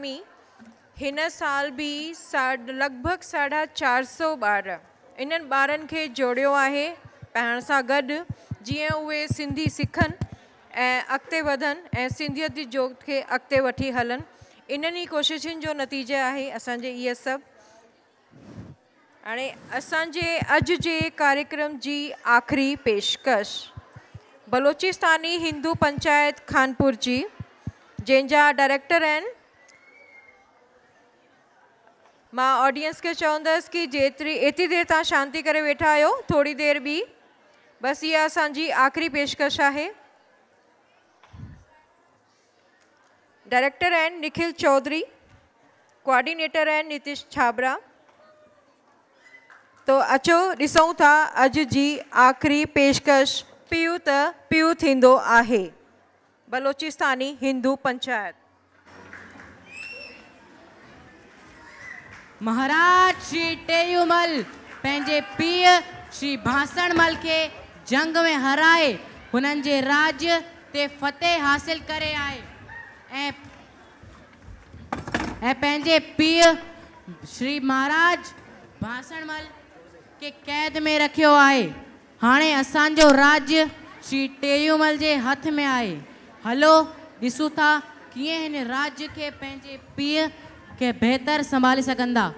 अकादमी हिन साल भी लगभग 450 ॿार इन्हनि ॿारनि खे जोड़ियो आहे पाण सां गॾु, जीअं उहे सिंधी सिखनि ऐं अॻिते वधनि ऐं सिंधियत जी जोत खे अॻिते वठी हलनि। इन्हनि ई कोशिशुनि जो नतीजो आहे असांजे इहे सभु। हाणे असांजे अॼु जे कार्यक्रम जी आख़िरी पेशकश बलोचिस्तानी हिंदू पंचायत खानपुर जी, जंहिंजा डायरेक्टर आहिनि। मां ऑडियंस खे चवंदसि कि एतिरी देरि तव्हां शांति करे वेठा आहियो, थोरी देरि ॿी, बसि इहा असांजी आख़िरी पेशकश आहे। डायरेक्टर आहिनि निखिल चौधरी, कोऑर्डिनेटर आहिनि नीतीश छाबरा। तो अचो ॾिसूं था अॼु जी आख़िरी पेशकश पियू त पियू थींदो आहे बलोचिस्तानी हिंदू पंचायत। महाराज श्री टेऊंमल पंहिंजे पीउ श्री भांसणमल के जंग में हराए हुननि जे राज्य ते फतेह हासिल करे आए ऐं पंहिंजे पीउ श्री महाराज भांसणमल के कैद में रखियो आहे। हाणे असांजो राज्य श्री टेऊंमल जे हथ में आहे। हलो ॾिसूं था कीअं हिन राज्य के पंहिंजे पीउ के बेहतर संभाले सघंदा।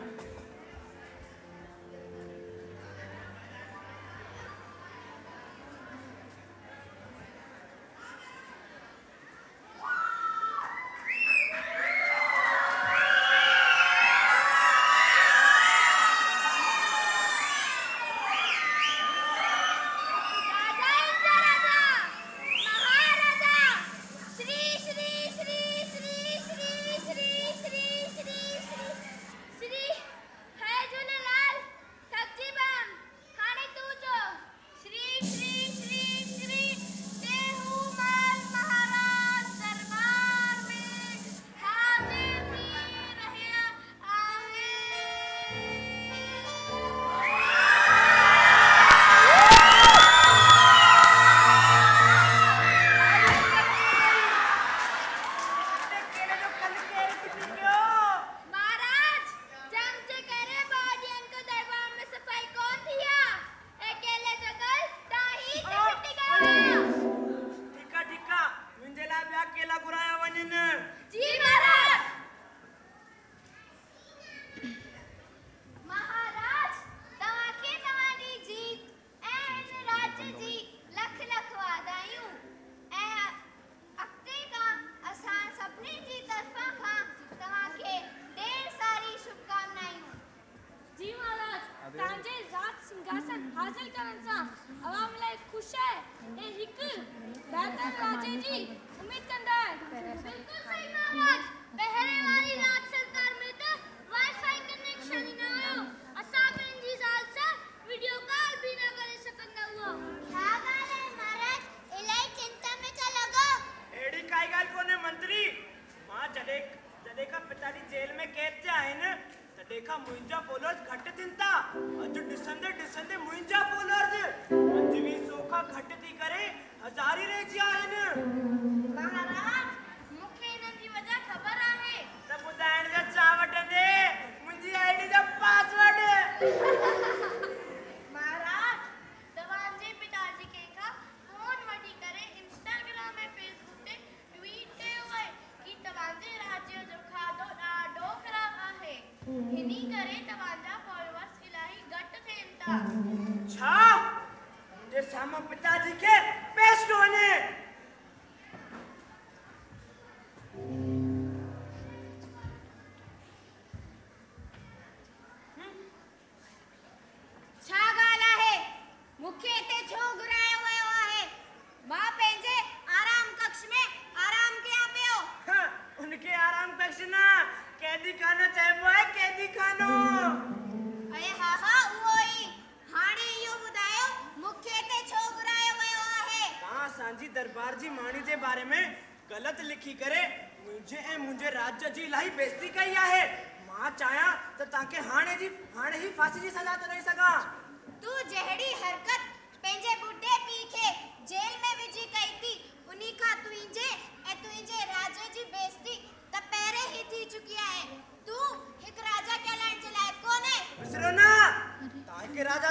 जेल में विझी कई थी उन्हीं खां तुंहिंजे ऐं तुंहिंजे राज्य जी बेइज्जती त पहिरें ही थी चुकी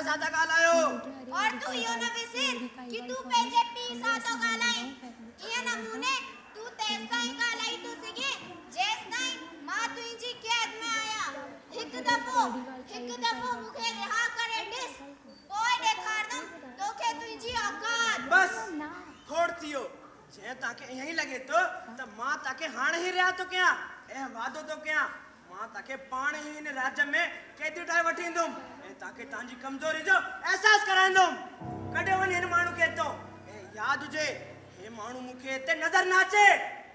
सा था गालायो और तू यो न विसिर कि तू पेजे पीसा तो गालाई ये नमूने तू तेस्ता ही गालाई तू सिगे जेस नहीं मां तुंजी कैद में आया हिक दफो मुखे रिहा करे डिस कोई देखार दम तोखे तुंजी औकात बस थोड़ थियो जे ताके यही लगे तो मां ताके हाण ही रहा तो क्या ए वादो तो क्या मां ताके पाण ही इन राज्य में कैदी ठाए वठींदुम ए ताके तांजी कमजोरी जो एहसास करांदुम कडे वन इन माणू के तो ए याद जे हे माणू मुखे ते नजर ना अचे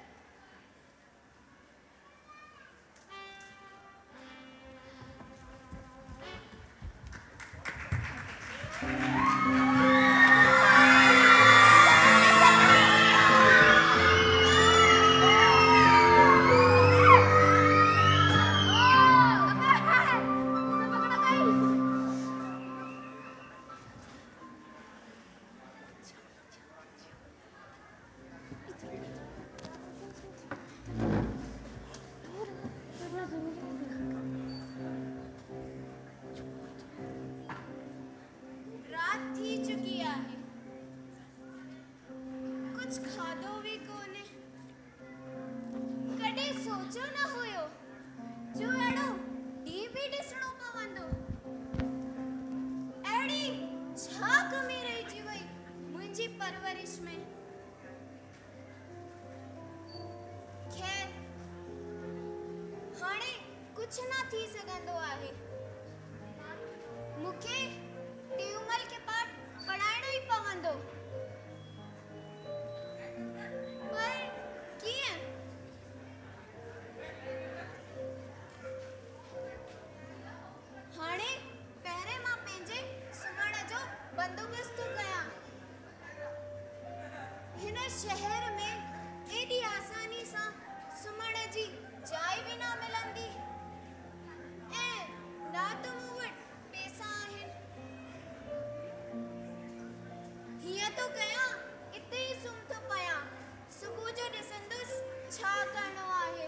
शहर में एडी आसानी सा सुमण जी चाय भी ना मिलंदी ए ना तो मूवट पैसा आहिन हिया तो कया इते ही सुम तो पया सुबह जो दिसंदुस छा करणो आहे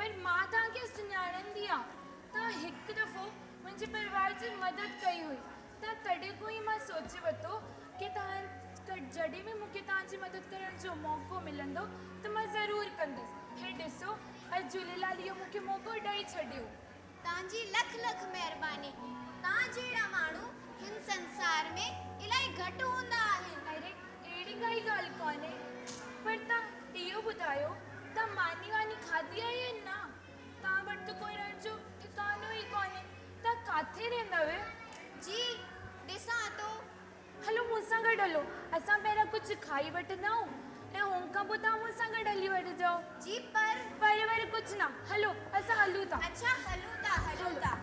पर मां तव्हांखे सुञाणंदी आहे। तव्हां हिकु दफ़ो मुंहिंजे परिवार जी मदद कई हुई, त तॾहिं खां ई मां सोचे वरितो कि जॾहिं बि मूंखे तव्हांजी मदद करण जो मौक़ो मिलंदो त मां ज़रूरु कंदसि। हे ॾिसो, अॼु झूलेलाल इहो मूंखे मौक़ो ॾेई छॾियो। तव्हांजी लख लख महिरबानी। तव्हां जहिड़ा माण्हू हिन संसार में इलाही घटि हूंदा आहिनि। अरे अहिड़ी काई ॻाल्हि कोन्हे, पर तव्हां इहो ॿुधायो, तव्हां मानी वानी खाधी आहे या न? तव्हां वटि त कोई रहण जो ठिकानो ई कोन्हे। तव्हां किथे रहंदव? जी ॾिसां तो। हलो मूंसां गॾु हलो, असां पहिरियों कुझु खाई वठंदाऊं ऐं हुन खां पोइ तव्हां मूंसां गॾु हली वठिजो। जी पर कुझु न, हलो असां हलूं था। अच्छा हलूं था।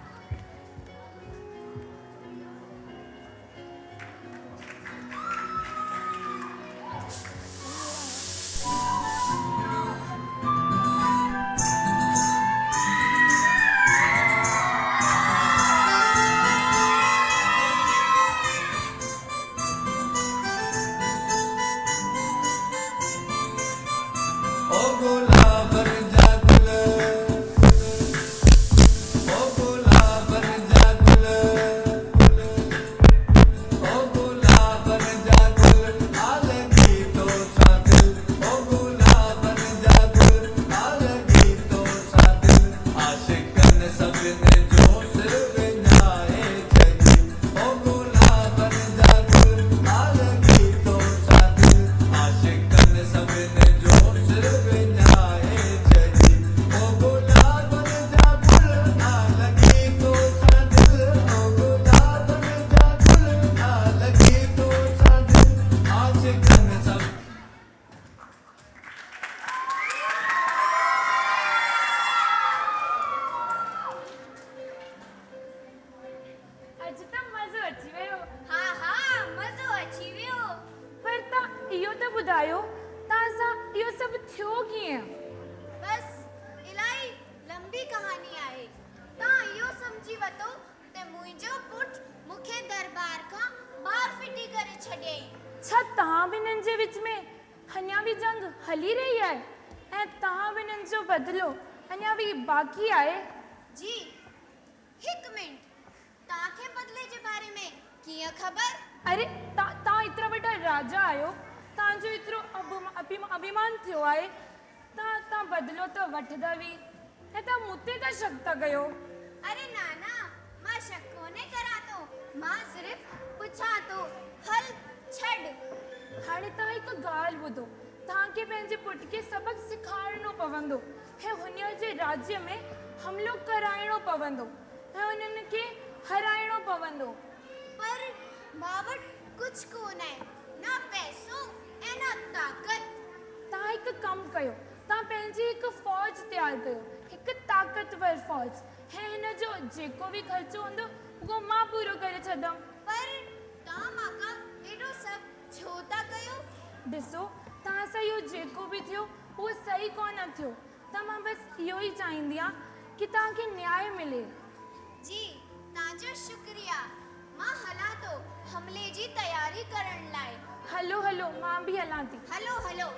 बाकी आहे। जी हिकु मिनट, तव्हांखे बदले जे बारे में कीअं ख़बर? अरे तव्हां एतिरा वॾा राजा आहियो, तव्हांजो एतिरो अभिमान थियो आहे, तव्हां बदिलो त वठंदा बि ऐं तव्हां मूं ते त शक था कयो। अरे ना, मां शक कोन्हे करां थो, मां सिर्फ़ पुछां थो। हल छॾ। हाणे तव्हां हिकु ॻाल्हि ॿुधो, तव्हांखे पंहिंजे पुट खे सबक़ु सेखारणो पवंदो ऐं हुन जे राज्य में हमलो कराइणो पवंदो ऐं उन्हनि खे हराइणो पवंदो। पर मां वटि कुझु कोन आहे, न पैसो ऐं न ताक़त। तव्हां हिकु कमु कयो, तव्हां पंहिंजी हिकु फ़ौज तयारु कयो, हिकु ताक़तवर फ़ौज, ऐं हिन जो जेको बि ख़र्चो हूंदो उहो मां पूरो करे छॾंदमि। पर तव्हां मां एॾो सभु छो था कयो? ॾिसो, तव्हां सां इहो जेको बि थियो उहो सही कोन थियो, त मां बसि इहो ई चाहींदी आहियां कि तव्हांखे न्याय मिले। जी तव्हांजो शुक्रिया। मां हलां थो हमले जी तयारी करण लाइ। हलो मां बि हलां थी। हलो।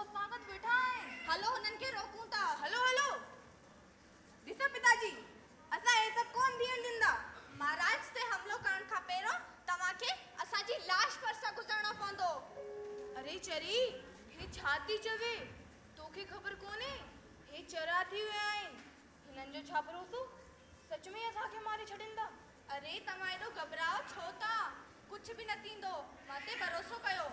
स्वागत वेठा है। हलो हुनन के रोकूं ता। हलो हलो ॾिसो पिताजी असां हे सब कोन धियण ॾींदा। महाराज ते हमलो करण खां पहिरों तव्हांखे असांजी लाश पर सां गुज़रणो पवंदो। अरे चरी हे छा थी चवे? तोखे ख़बर कोन्हे हे चरा थी विया आहिनि। हिननि जो छा भरोसो? सच में असांखे मारे छॾींदा? अरे तव्हां एॾो घबराओ छो था? कुछ भी न थींदो। माते भरोसो कयो।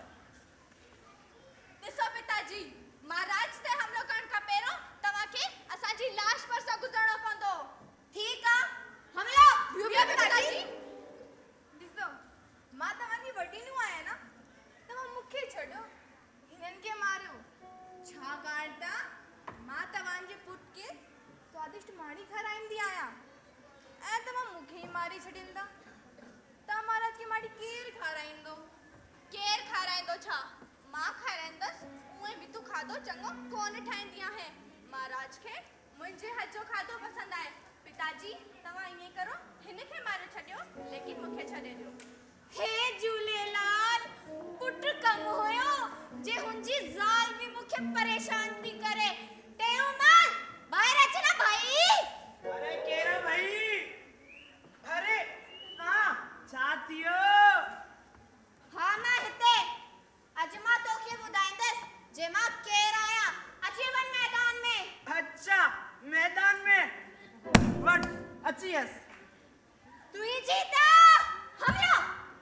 ॾिसो पिताजी महाराज ते हमलो करण खां पहिरों तव्हांखे असांजी लाश पर सां गुज़रणो पवंदो। ठीकु आहे हमलो ॿियो पिताजी। ॾिसो मां तव्हांजी वॾी नुंहुं आहियां न। तव्हां मूंखे छॾो हिननि खे मारियो। छाकाणि त मां तव्हांजे पुट खे स्वादिष्ट माणी खाराईंदी आहियां ऐं तव्हां मूंखे ई मारे छॾींदा। तव्हां महाराज खे माड़ी केरु खाराईंदो? केरु खाराईंदो छा? मां खाराईंदसि। उहे बि तूं खाधो चङो कोन ठाहींदी आहे। महाराज खे मुंहिंजे हथ जो खाधो पसंदि आहे। पिताजी तव्हां ईअं करो हिन खे मारे छॾियो लेकिन मूंखे छॾे ॾियो। हे झूलेलाल पुट कम हुयो जे हुनजी ज़ाल बि मूंखे परेशान थी करे। टेऊंमल ॿाहिरि अच न भाई। अरे केरो भाई? अरे हां छा थियो? हाँ मां हिते। अॼु मां तोखे ॿुधाईंदसि जे मां केरु आहियां। अची वञ मैदान में। अच्छा मैदान में वट अची यस। तुई जीता हमलो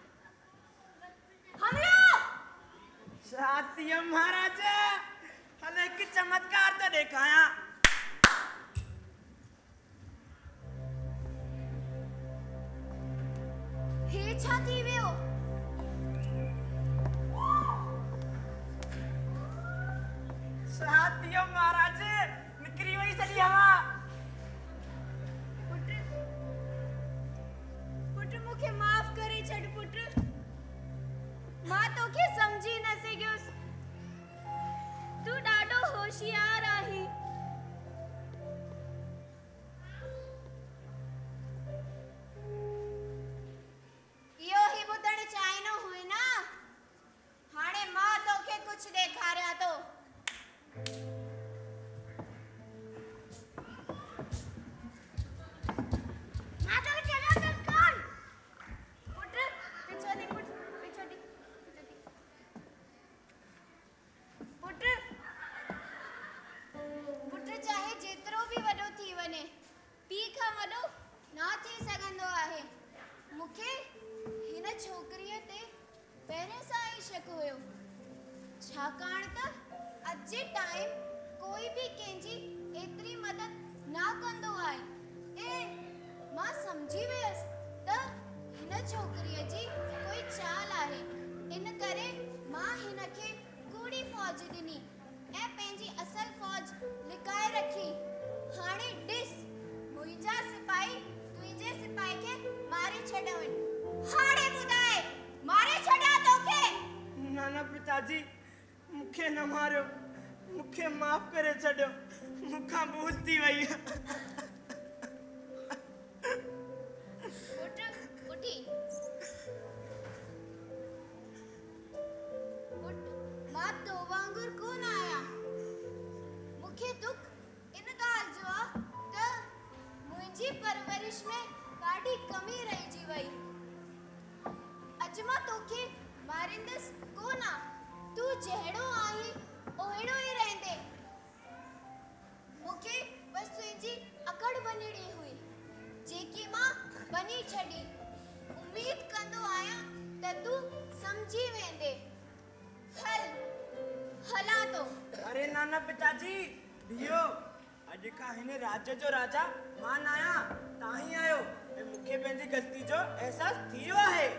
हमलो। छा थियो महाराज? हले हिकु चमत्कार तो ॾेखारियां। हे छा थी वियो? छा थियो महाराज? निकिरी वई सॼी हवा। पुट मूंखे माफ़ करे छॾ पुट। मां तोखे समझी न सघियुसि। तूं ॾाढो होशियार आहीं। इहो ही ॿुधणु चाहींदो हुई न। हाणे मां तोखे कुझु ॾेखारियां थो। मां तोखे चयो त कोन। पुट पिछो दी पुट पिछो दी पुट पुट चाहे जेतिरो बि वॾो थी वञे पीउ खां वॾो न थी सघंदो आहे। मूंखे हिन छोकिरीअ ते पहिरें सां ई शक हुयो। छाकाणि त अॼु जे टाइम कोई बि कंहिंजी एतिरी मदद न कंदो आहे। मां सम्झी वियसि त हिन छोकिरीअ जी कोई चाल आहे। इन करे मां हिन खे कूड़ी फौज ॾिनी ऐं पंहिंजी असल फौज लिकाए रखी। हाणे ॾिस मुंहिंजा सिपाही तुंहिंजे सिपाही खे मारे छॾियनि। हाणे ॿुधाए मारे छॾिया तोखे? न न पिताजी मूंखे न मारियो। मूंखे माफ़ करे छॾियो। मूंखां भूल थी वई। पुट उठी। पुट मां तो वांगुरु कोन आहियां। मूंखे दुख इन ॻाल्हि जो आहे त मुंहिंजी परवरिश में ॾाढी कमी रहिजी वई। अॼु मां तोखे मारींदसि कोन। तूं जहिड़ो आहीं ओहिड़ो ई रहंदे। मूंखे बसि तुंहिंजी अकड़ बनिड़ी हुई जेकी मां बनी छॾी। उम्मीद कंदो आहियां त तूं समझी वेंदे। हलां थो। अरे ना ना पिताजी धियो। अॼु खां हिन राज्य जो राजा मां न आहियां। तव्हां ही आहियो ऐं मूंखे पंहिंजी ग़लती जो अहसास थी वियो आहे।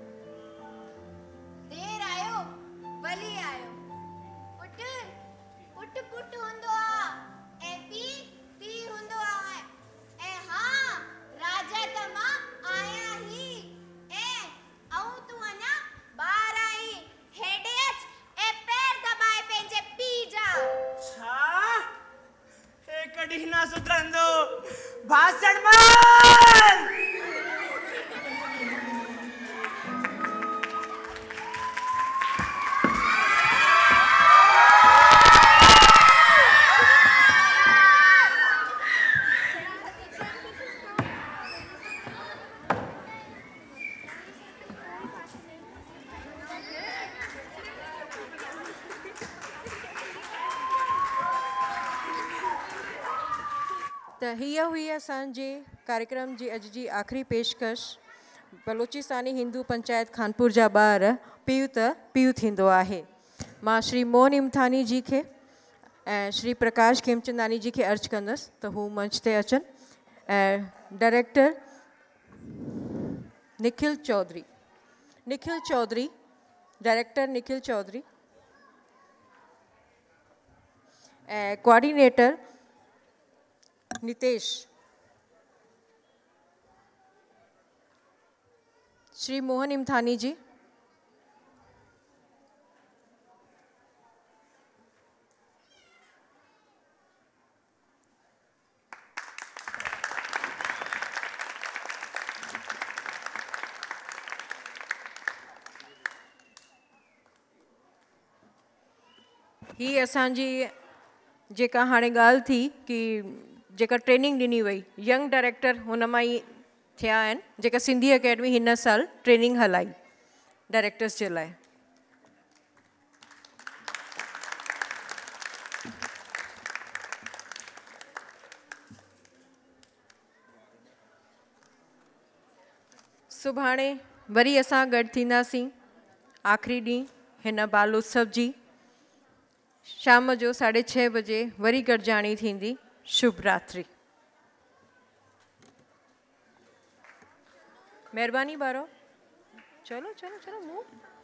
देर आयो भली आयो। पुट पुट पुट हूंदो आहे ऐं पीउ पीउ हूंदो आहे। ऐं हाँ राजा त मां आहियां ही। ऐं तूं अञा ॿार आहीं। हेॾे अच ऐं पैर दॿाए पंहिंजे पीउ जा। छा? हे कॾहिं न सुधरंदो। भाषण मार। हीअ हुई असांजे कार्यक्रम जी अॼु जी आख़िरी पेशकश। बलोचिस्तानी हिंदू पंचायत खानपुर जा ॿार पीउ त पीउ थींदो आहे। मां श्री मोहन इमथानी जी खे ऐं श्री प्रकाश खेमचंदानी जी खे अर्ज़ु कंदसि त हू मंच ते अचनि। ऐं डायरेक्टर निखिल चौधरी डायरेक्टर निखिल चौधरी ऐं कोऑर्डिनेटर नितेश। श्री मोहन इमथानी जी। ही असांजी जेका हाणे ॻाल्हि थी कि जेका ट्रेनिंग ॾिनी वई यंग डायरेक्टर हुन मां ई थिया आहिनि, जेका सिंधी अकेडमी हिन साल ट्रेनिंग हलाई डायरेक्टर्स जे लाइ। सुभाणे वरी असां गॾु थींदासीं आख़िरी ॾींहुं हिन बाल उत्सव जी। शाम जो 6:30 बजे वरी गॾिजाणी थींदी। शुभ रात्रि। महिरबानी ॿारो। चलो चलो चलो मूं